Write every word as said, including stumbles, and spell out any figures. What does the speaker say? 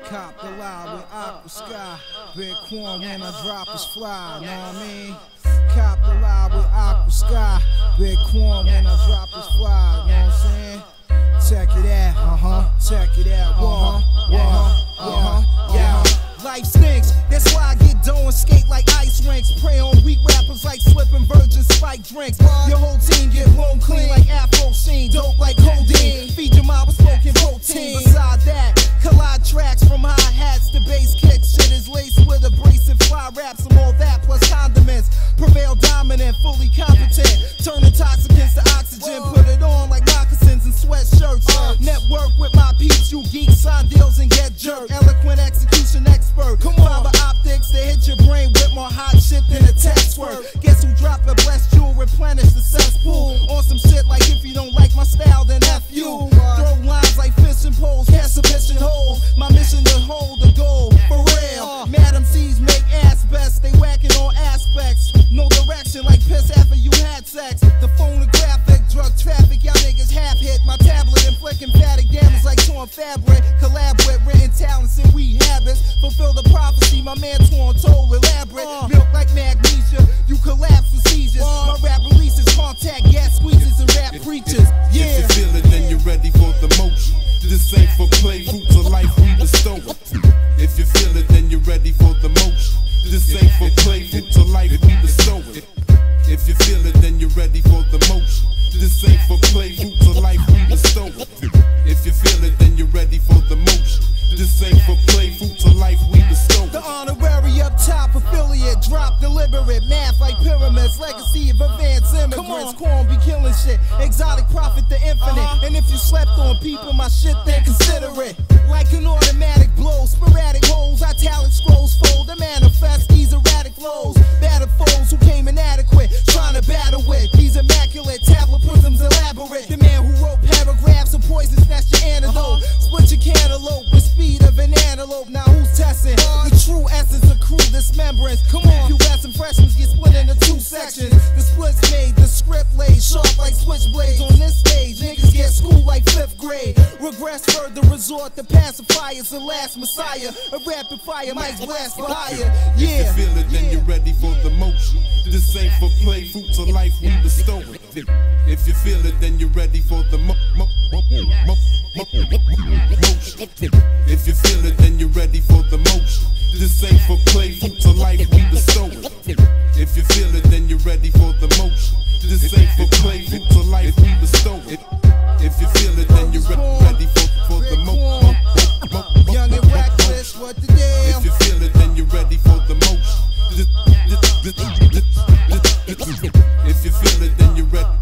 Cop the lie with Aqua Sky. Big Quan when I drop his fly, know what I mean? Cop the lie with Aqua Sky. Big Quan when I drop his fly, know what I'm saying? Check it out, uh-huh, check it out, uh-huh, uh-huh, uh-huh, yeah. Life stinks, that's why I get dough and skate like ice rinks. Prey on weak rappers like slipping virgin spike drinks. Your whole team get blown clean like Afro Sheen. Dope like codeine, feed your mom with smoking protein. Beside that, collide tracks from hi-hats to bass kicks. Shit is laced with abrasive fly raps and all that plus condiments. Prevail dominant, fully competent. Turn intoxicants to oxygen, put it on like moccasins and sweatshirts. Network with my peeps, you geeks, sign deals and get jerked. Eloquent execution expert. Come on, fiber optics, they hit your brain with more hot shit than a text word. Guess who drop a blessed jewel, replenish the cesspool. On some shit like if you don't like my style, then F you. Throw lines like fishing poles, cast sufficient holes. My mission to hold the goal, for real. Madam C's make ass best, they whacking on aspects. No direction like piss after you had sex. The phonographic, drug traffic, y'all niggas half hit. My tablet inflicting emphatic damage like torn fabric. Collab with written talents and we habits. Fulfill the prophecy, my man torn told elaborate. Milk like magnesia, you collapse with seizures. My rap releases contact, gas squeezes and rap preachers. Yeah. If you feel it, then you're ready for the motion. This ain't for play, fruits of life we bestow it. If you feel it, then you're ready for the motion. This ain't for play, fruits of life we bestow it. If you feel it, then you're ready for the motion. This ain't for play, fruits of life we bestow it. If you feel it, then you're ready for the motion. This ain't for play, fruits of life we bestow it. The honorary up top, affiliate, drop deliberate, math like pyramids, legacy of advanced immigrants. Quan be killing shit, exotic profit the infinite. Uh-huh. And if you slept on people, my shit, then consider it. Like an automatic blow, sporadic holes, our talent scrolls fold, the manifest these erratic flows. Battered foes who came inadequate, trying to battle with these immaculate tablet prisms elaborate. The man who wrote paragraphs of poison snatched your antidote, split your cantaloupe with speed of an antelope. Now who's testing the true essence of crew dismembrance? Come on, you got some freshmen get split into two sections. The split's made, the script laid sharp like switchblades on this stage. Niggas get schooled like fifth grade. Regress further resort to pacifiers, the last messiah. A rapid fire might blast for higher. Yeah. If you feel it, then yeah. You're ready for the motion. This ain't for play, fruits of life we bestow it. If you feel it, then you're ready for the mo mo mo mo mo motion. If you feel it, then you're ready for the motion. This ain't for play, fruits of life we bestow it. If you feel it, then you're ready for the motion. This ain't for play, fruits of life we bestow it. If you feel it, then you're re ready for, for the motion. Young and reckless, what the deal? If you feel it, then you're ready for the motion. If you feel it, then you're ready.